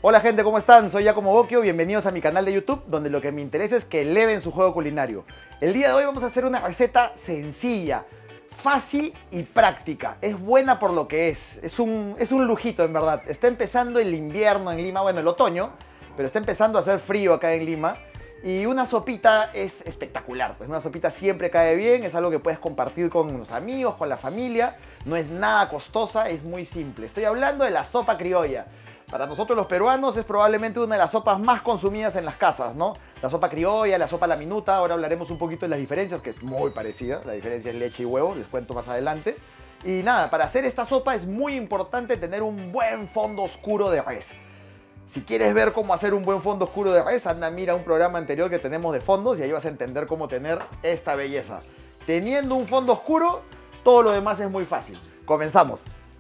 Hola gente, ¿cómo están? Soy Giacomo Bocchio, bienvenidos a mi canal de YouTube, donde lo que me interesa es que eleven su juego culinario. El día de hoy vamos a hacer una receta sencilla, fácil y práctica. Es buena por lo que es un lujito en verdad. Está empezando el invierno en Lima, bueno, el otoño, pero está empezando a hacer frío acá en Lima. Y una sopita es espectacular, pues una sopita siempre cae bien, es algo que puedes compartir con los amigos, con la familia. No es nada costosa, es muy simple. Estoy hablando de la sopa criolla. Para nosotros los peruanos es probablemente una de las sopas más consumidas en las casas, ¿no? La sopa criolla, la sopa a la minuta, ahora hablaremos un poquito de las diferencias, que es muy parecida. La diferencia es leche y huevo, les cuento más adelante. Y nada, para hacer esta sopa es muy importante tener un buen fondo oscuro de res. Si quieres ver cómo hacer un buen fondo oscuro de res, anda, mira un programa anterior que tenemos de fondos y ahí vas a entender cómo tener esta belleza. Teniendo un fondo oscuro, todo lo demás es muy fácil. Comenzamos.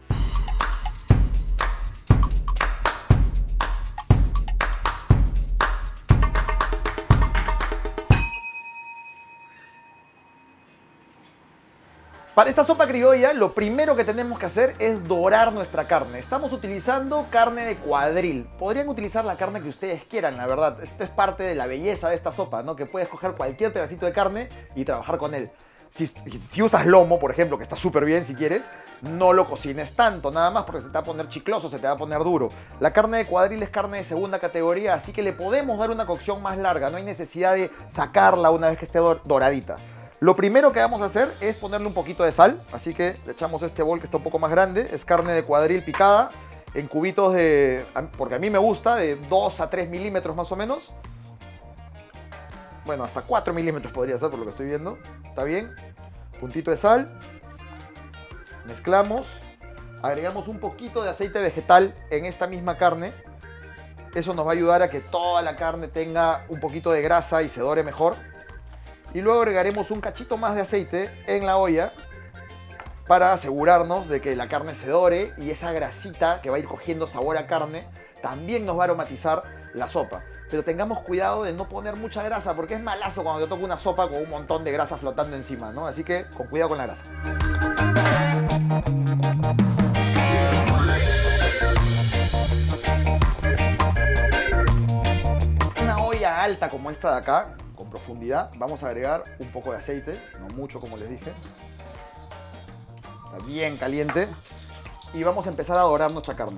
Para esta sopa criolla, lo primero que tenemos que hacer es dorar nuestra carne. Estamos utilizando carne de cuadril. Podrían utilizar la carne que ustedes quieran, la verdad. Esto es parte de la belleza de esta sopa, ¿no? Que puedes coger cualquier pedacito de carne y trabajar con él. Si usas lomo, por ejemplo, que está súper bien si quieres, no lo cocines tanto, nada más, porque se te va a poner chicloso, se te va a poner duro. La carne de cuadril es carne de segunda categoría, así que le podemos dar una cocción más larga. No hay necesidad de sacarla una vez que esté doradita. Lo primero que vamos a hacer es ponerle un poquito de sal, así que le echamos este bol que está un poco más grande. Es carne de cuadril picada en cubitos porque a mí me gusta, de 2 a 3 milímetros más o menos. Bueno, hasta 4 milímetros podría ser por lo que estoy viendo. Está bien. Puntito de sal. Mezclamos. Agregamos un poquito de aceite vegetal en esta misma carne. Eso nos va a ayudar a que toda la carne tenga un poquito de grasa y se dore mejor. Y luego agregaremos un cachito más de aceite en la olla para asegurarnos de que la carne se dore y esa grasita que va a ir cogiendo sabor a carne también nos va a aromatizar la sopa. Pero tengamos cuidado de no poner mucha grasa porque es malazo cuando te toca una sopa con un montón de grasa flotando encima, ¿no? Así que con cuidado con la grasa. Una olla alta como esta de acá, con profundidad, vamos a agregar un poco de aceite, no mucho como les dije. Está bien caliente. Y vamos a empezar a dorar nuestra carne.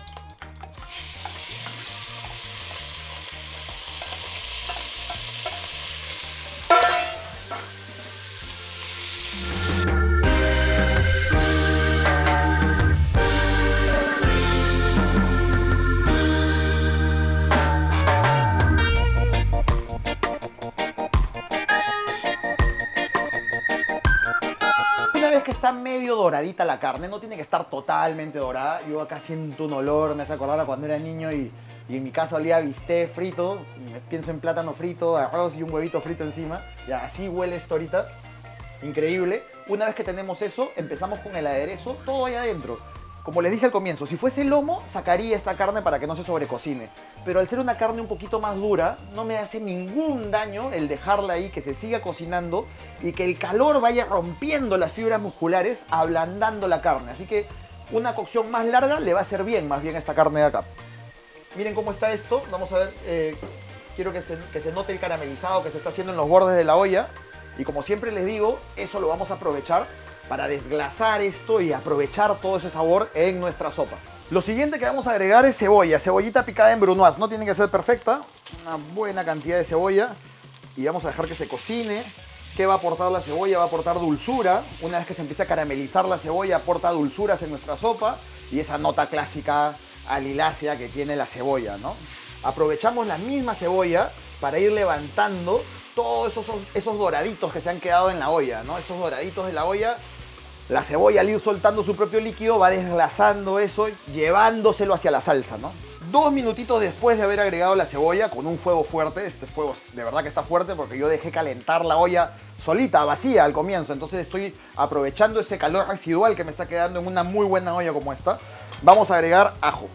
Una vez que está medio doradita la carne, no tiene que estar totalmente dorada. Yo acá siento un olor, me hace acordar a cuando era niño y en mi casa olía a bistec frito. Y me pienso en plátano frito, arroz y un huevito frito encima. Y así huele esto ahorita. Increíble. Una vez que tenemos eso, empezamos con el aderezo, todo ahí adentro. Como les dije al comienzo, si fuese lomo, sacaría esta carne para que no se sobrecocine. Pero al ser una carne un poquito más dura, no me hace ningún daño el dejarla ahí, que se siga cocinando y que el calor vaya rompiendo las fibras musculares, ablandando la carne. Así que una cocción más larga le va a hacer bien, más bien a esta carne de acá. Miren cómo está esto. Vamos a ver, quiero que se note el caramelizado que se está haciendo en los bordes de la olla. Y como siempre les digo, eso lo vamos a aprovechar para desglasar esto y aprovechar todo ese sabor en nuestra sopa. Lo siguiente que vamos a agregar es cebolla, cebollita picada en brunoise. No tiene que ser perfecta, una buena cantidad de cebolla. Y vamos a dejar que se cocine. ¿Qué va a aportar la cebolla? Va a aportar dulzura. Una vez que se empiece a caramelizar la cebolla, aporta dulzuras en nuestra sopa. Y esa nota clásica alilácea que tiene la cebolla, ¿no? Aprovechamos la misma cebolla para ir levantando todos esos doraditos que se han quedado en la olla, ¿no? Esos doraditos de la olla. La cebolla, al ir soltando su propio líquido, va desglasando eso, llevándoselo hacia la salsa, ¿no? 2 minutitos después de haber agregado la cebolla, con un fuego fuerte, este fuego de verdad que está fuerte porque yo dejé calentar la olla solita, vacía al comienzo, entonces estoy aprovechando ese calor residual que me está quedando en una muy buena olla como esta. Vamos a agregar ajo.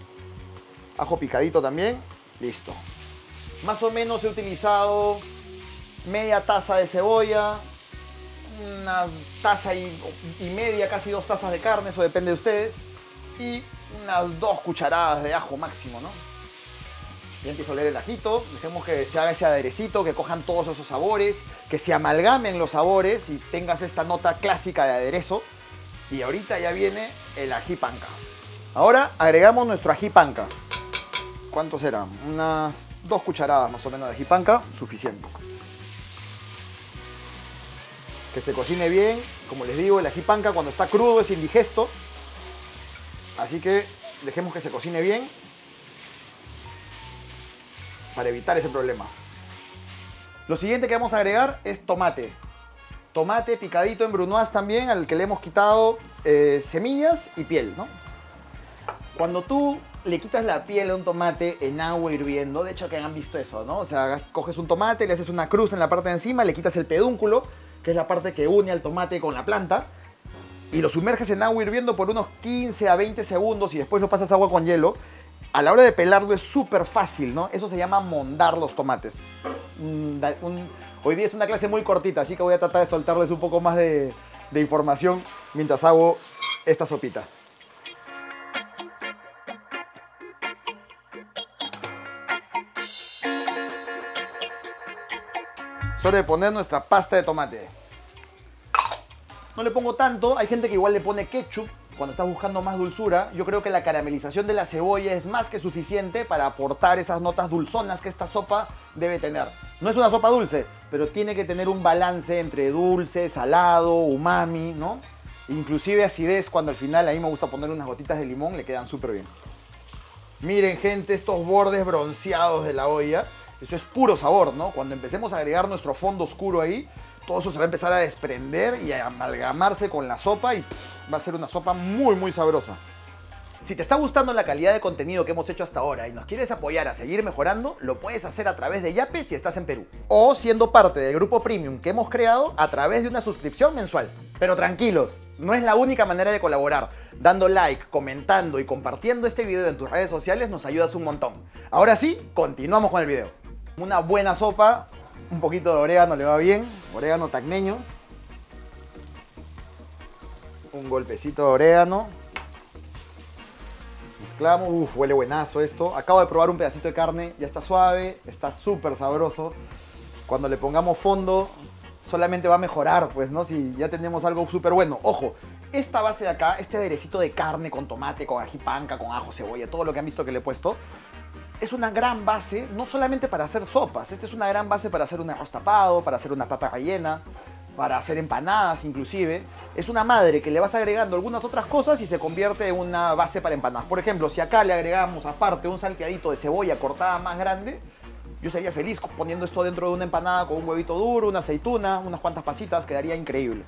Ajo picadito también, listo. Más o menos he utilizado media taza de cebolla, una taza y media, casi 2 tazas de carne, eso depende de ustedes, y unas 2 cucharadas de ajo máximo, ¿no? Ya empieza a oler el ajito, dejemos que se haga ese aderecito, que cojan todos esos sabores, que se amalgamen los sabores y tengas esta nota clásica de aderezo. Y ahorita ya viene el ají panca. Ahora agregamos nuestro ají panca. ¿Cuánto será? Unas 2 cucharadas más o menos de ají panca, suficiente. Que se cocine bien. Como les digo, el ají panca cuando está crudo es indigesto. Así que dejemos que se cocine bien para evitar ese problema. Lo siguiente que vamos a agregar es tomate. Tomate picadito en brunoise también, al que le hemos quitado semillas y piel, ¿no? Cuando tú le quitas la piel a un tomate en agua hirviendo, de hecho que han visto eso, ¿no? O sea, coges un tomate, le haces una cruz en la parte de encima, le quitas el pedúnculo, que es la parte que une al tomate con la planta, y lo sumerges en agua hirviendo por unos 15 a 20 segundos y después lo pasas a agua con hielo. A la hora de pelarlo es súper fácil, ¿no? Eso se llama mondar los tomates. Hoy día es una clase muy cortita, así que voy a tratar de soltarles un poco más de información mientras hago esta sopita. Es hora de poner nuestra pasta de tomate. No le pongo tanto, hay gente que igual le pone ketchup cuando estás buscando más dulzura. Yo creo que la caramelización de la cebolla es más que suficiente para aportar esas notas dulzonas que esta sopa debe tener. No es una sopa dulce, pero tiene que tener un balance entre dulce, salado, umami, ¿no? Inclusive acidez, cuando al final a mí me gusta poner unas gotitas de limón, le quedan súper bien. Miren, gente, estos bordes bronceados de la olla, eso es puro sabor, ¿no? Cuando empecemos a agregar nuestro fondo oscuro ahí, todo eso se va a empezar a desprender y a amalgamarse con la sopa y va a ser una sopa muy, muy sabrosa. Si te está gustando la calidad de contenido que hemos hecho hasta ahora y nos quieres apoyar a seguir mejorando, lo puedes hacer a través de Yape si estás en Perú. O siendo parte del grupo premium que hemos creado a través de una suscripción mensual. Pero tranquilos, no es la única manera de colaborar. Dando like, comentando y compartiendo este video en tus redes sociales nos ayudas un montón. Ahora sí, continuamos con el video. Una buena sopa, un poquito de orégano le va bien, orégano tacneño. Un golpecito de orégano. Mezclamos, huele buenazo esto. Acabo de probar un pedacito de carne, ya está suave, está súper sabroso. Cuando le pongamos fondo, solamente va a mejorar, pues, ¿no? Si ya tenemos algo súper bueno. Ojo, esta base de acá, este aderecito de carne con tomate, con ají panca, con ajo, cebolla, todo lo que han visto que le he puesto, es una gran base, no solamente para hacer sopas. Esta es una gran base para hacer un arroz tapado, para hacer una papa rellena, para hacer empanadas inclusive. Es una madre que le vas agregando algunas otras cosas y se convierte en una base para empanadas. Por ejemplo, si acá le agregamos aparte un salteadito de cebolla cortada más grande, yo sería feliz poniendo esto dentro de una empanada con un huevito duro, una aceituna, unas cuantas pasitas, quedaría increíble.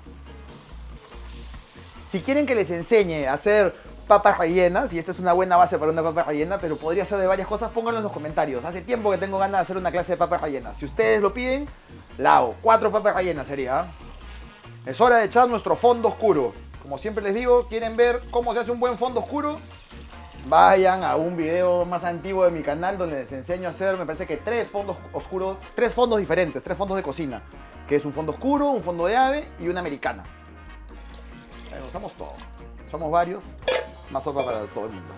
Si quieren que les enseñe a hacer papas rellenas, y esta es una buena base para una papa rellena, pero podría ser de varias cosas, pónganlo en los comentarios. Hace tiempo que tengo ganas de hacer una clase de papas rellenas. Si ustedes lo piden, la hago. 4 papas rellenas sería. Es hora de echar nuestro fondo oscuro. Como siempre les digo, ¿quieren ver cómo se hace un buen fondo oscuro? Vayan a un video más antiguo de mi canal donde les enseño a hacer, me parece que 3 fondos oscuros, 3 fondos diferentes, 3 fondos de cocina. Que es un fondo oscuro, un fondo de ave y una americana. Usamos todo. Somos varios. Más sopa para todo el mundo.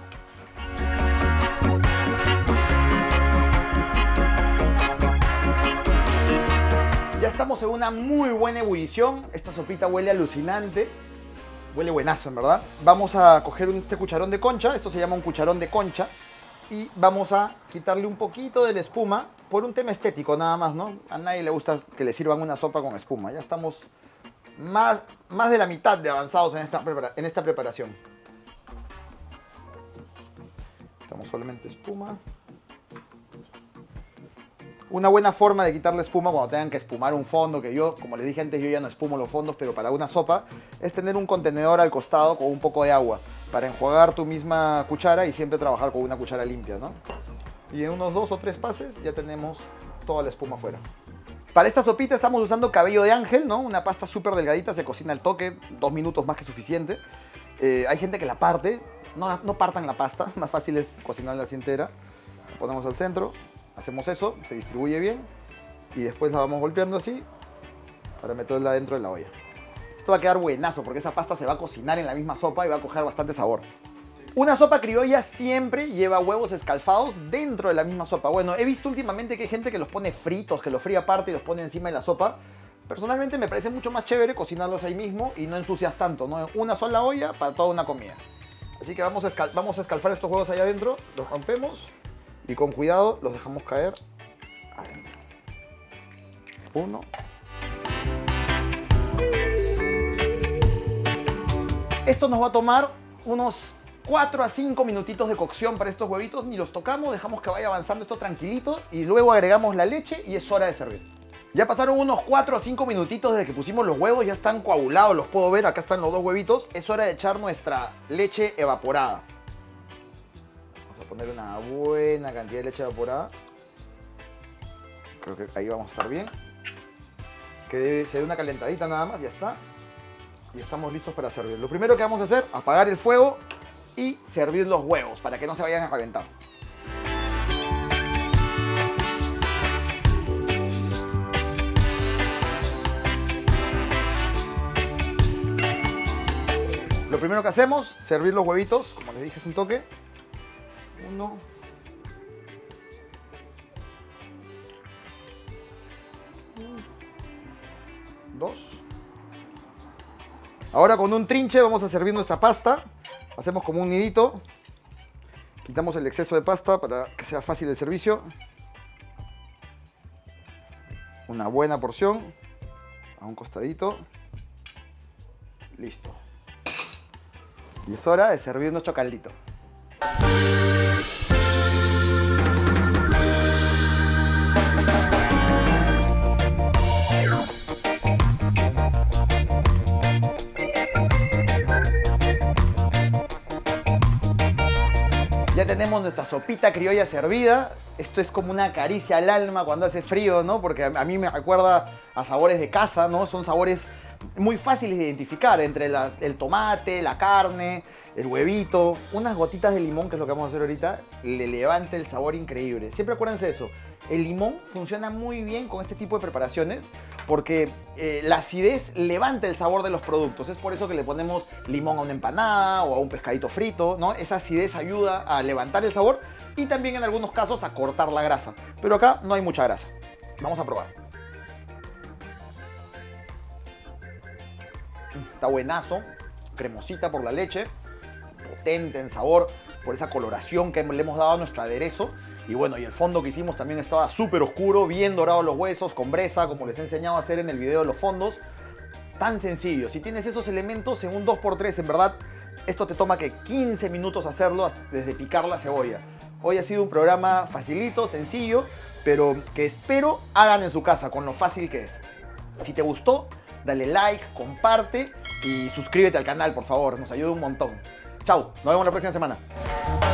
Ya estamos en una muy buena ebullición. Esta sopita huele alucinante. Huele buenazo, en verdad. Vamos a coger este cucharón de concha. Esto se llama un cucharón de concha. Y vamos a quitarle un poquito de la espuma por un tema estético nada más, ¿no? A nadie le gusta que le sirvan una sopa con espuma. Ya estamos más de la mitad de avanzados en esta preparación. Quitamos solamente espuma. Una buena forma de quitarle espuma cuando tengan que espumar un fondo, que yo, como les dije antes, yo ya no espumo los fondos, pero para una sopa, es tener un contenedor al costado con un poco de agua para enjuagar tu misma cuchara y siempre trabajar con una cuchara limpia, ¿no? Y en unos 2 o 3 pases ya tenemos toda la espuma afuera. Para esta sopita estamos usando cabello de ángel, ¿no? Una pasta súper delgadita, se cocina al toque, 2 minutos más que suficiente. Hay gente que la parte. No partan la pasta, más fácil es cocinarla así entera. La ponemos al centro, hacemos eso, se distribuye bien y después la vamos golpeando así para meterla dentro de la olla. Esto va a quedar buenazo porque esa pasta se va a cocinar en la misma sopa y va a coger bastante sabor. Una sopa criolla siempre lleva huevos escalfados dentro de la misma sopa. Bueno, he visto últimamente que hay gente que los pone fritos, que los fríe aparte y los pone encima de la sopa. Personalmente me parece mucho más chévere cocinarlos ahí mismo y no ensucias tanto, ¿no? Una sola olla para toda una comida. Así que vamos a escalfar estos huevos allá adentro, los rompemos y con cuidado los dejamos caer adentro. Uno. Esto nos va a tomar unos 4 a 5 minutitos de cocción para estos huevitos. Ni los tocamos, dejamos que vaya avanzando esto tranquilito y luego agregamos la leche y es hora de servir. Ya pasaron unos 4 a 5 minutitos desde que pusimos los huevos, ya están coagulados, los puedo ver, acá están los dos huevitos. Es hora de echar nuestra leche evaporada. Vamos a poner una buena cantidad de leche evaporada. Creo que ahí vamos a estar bien. Que se dé una calentadita nada más, ya está. Y estamos listos para servir. Lo primero que vamos a hacer, apagar el fuego y servir los huevos para que no se vayan a reventar. Lo primero que hacemos, servir los huevitos, como les dije es un toque. 1. 2. Ahora con un trinche vamos a servir nuestra pasta. Hacemos como un nidito. Quitamos el exceso de pasta para que sea fácil el servicio. Una buena porción. A un costadito. Listo. Y es hora de servir nuestro caldito. Ya tenemos nuestra sopita criolla servida. Esto es como una caricia al alma cuando hace frío, ¿no? Porque a mí me recuerda a sabores de casa, ¿no? Son sabores muy fáciles de identificar entre el tomate, la carne, el huevito. Unas gotitas de limón, que es lo que vamos a hacer ahorita, le levanta el sabor increíble. Siempre acuérdense de eso. El limón funciona muy bien con este tipo de preparaciones porque la acidez levanta el sabor de los productos. Es por eso que le ponemos limón a una empanada o a un pescadito frito, ¿no? Esa acidez ayuda a levantar el sabor y también en algunos casos a cortar la grasa. Pero acá no hay mucha grasa. Vamos a probar. Está buenazo, cremosita por la leche, potente en sabor por esa coloración que le hemos dado a nuestro aderezo. Y bueno, y el fondo que hicimos también estaba súper oscuro, bien dorados los huesos, con bresa, como les he enseñado a hacer en el video de los fondos. Tan sencillo, si tienes esos elementos en un 2×3, en verdad, esto te toma que 15 minutos hacerlo desde picar la cebolla. Hoy ha sido un programa facilito, sencillo, pero que espero hagan en su casa con lo fácil que es. Si te gustó, dale like, comparte y suscríbete al canal, por favor, nos ayuda un montón. Chau, nos vemos la próxima semana.